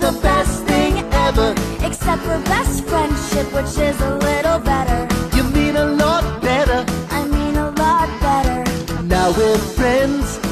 the best thing ever. Except for best friendship, which is a little better. You mean a lot better. I mean a lot better. Now we're friends.